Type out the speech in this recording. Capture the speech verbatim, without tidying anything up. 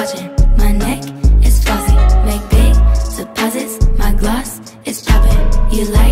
watching. My neck is flossy, make big deposits. My gloss is popping. You like